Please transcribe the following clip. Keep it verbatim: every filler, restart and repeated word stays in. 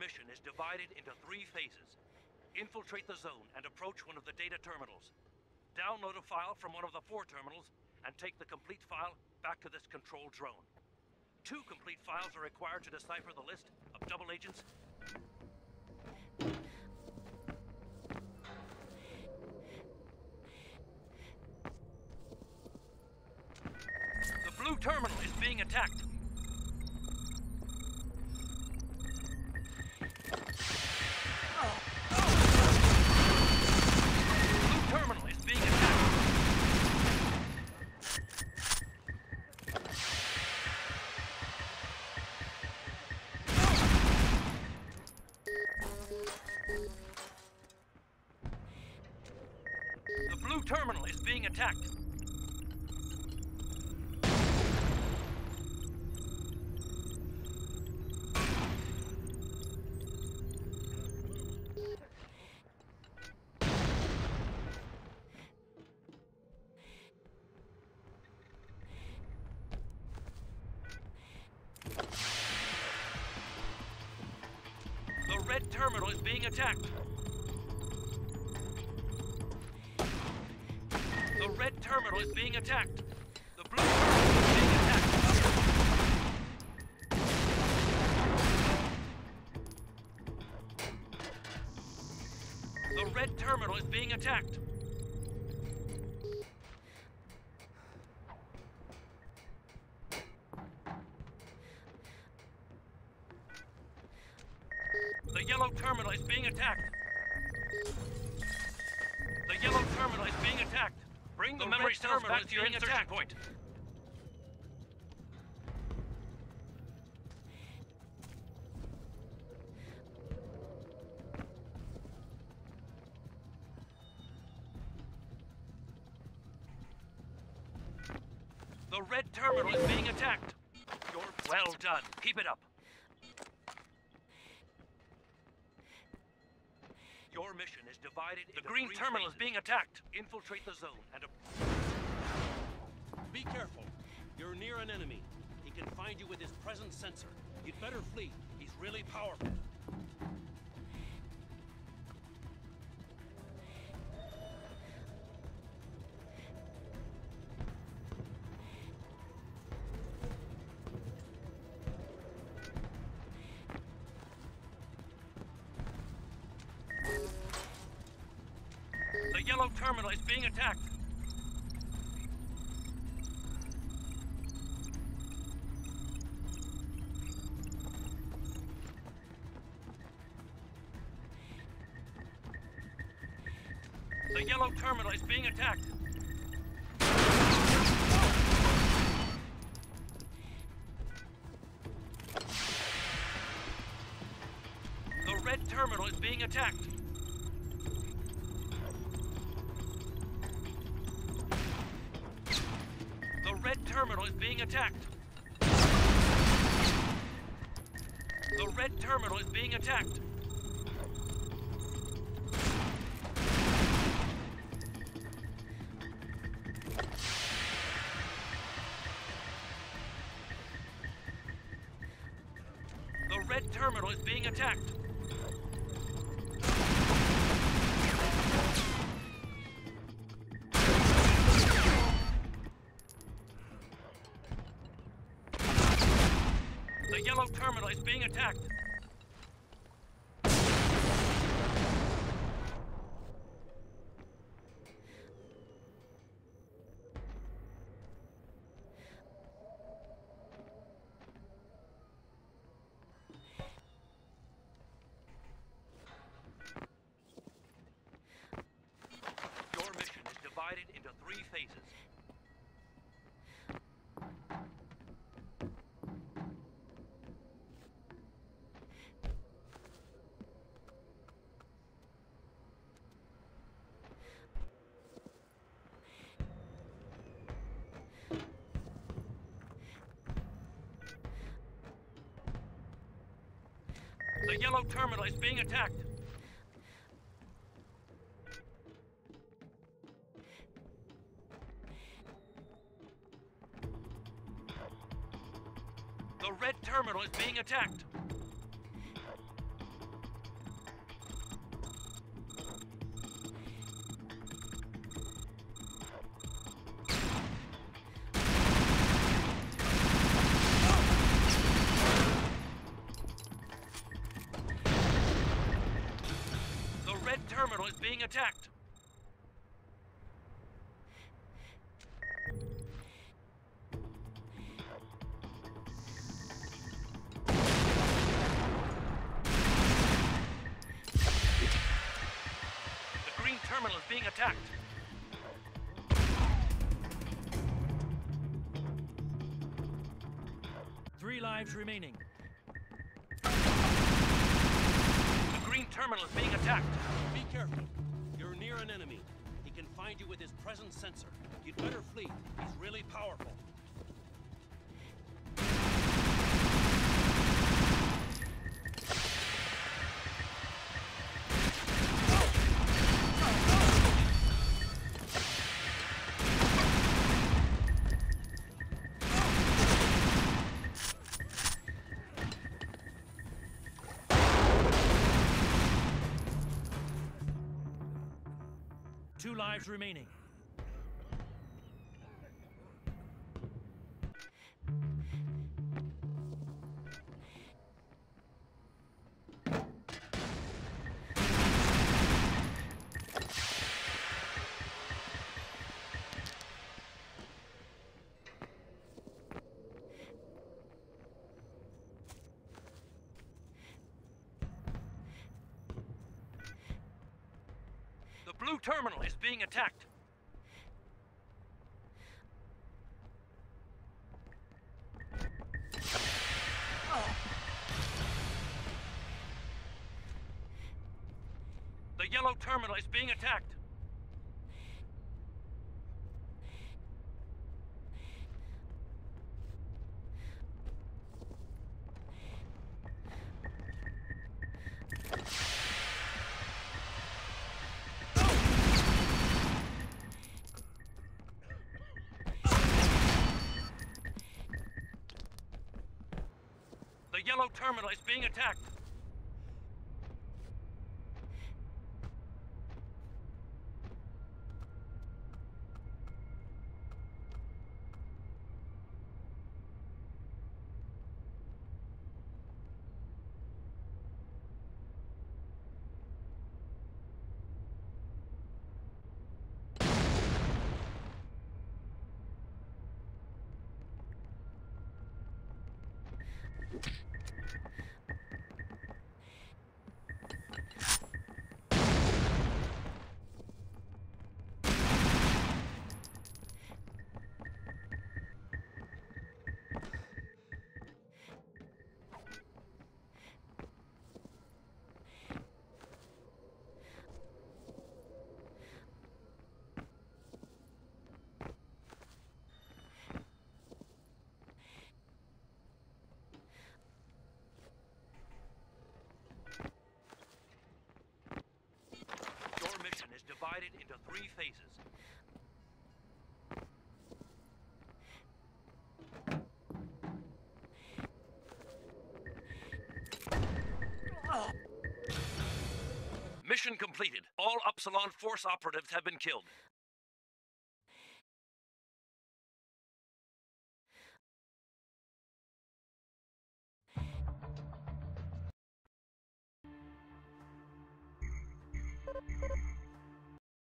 mission is divided into three phases. Infiltrate the zone and approach one of the data terminals. Download a file from one of the four terminals and take the complete file back to this control drone. Two complete files are required to decipher the list of double agents. The blue terminal is being attacked. Blue terminal is being attacked. The blue terminal is being attacked. The red terminal is being attacked. The red terminal is being attacked. The blue terminal is being attacked. The red terminal is being attacked. The yellow terminal is being attacked. The yellow terminal is being attacked. Bring the, the memory cells back to your insertion attacked. point. The red terminal is being attacked. You're well done. Keep it up. Your mission is divided into three phases. The green terminal is being attacked. Infiltrate the zone and... Be careful. You're near an enemy. He can find you with his presence sensor. You'd better flee. He's really powerful. The yellow terminal is being attacked. The yellow terminal is being attacked. The red terminal is being attacked. The red terminal is being attacked. The red terminal is being attacked. The red terminal is being attacked. The yellow terminal is being attacked. Your mission is divided into three phases. The yellow terminal is being attacked. The red terminal is being attacked. being attacked. The green terminal is being attacked. Three lives remaining. The green terminal is being attacked. Be careful. You're near an enemy. He can find you with his presence sensor. You'd better flee. He's really powerful. Two lives remaining. The blue terminal is being attacked. The yellow terminal is being attacked. The yellow terminal is being attacked. Your mission is divided into three phases. Mission completed. All Upsilon Force operatives have been killed.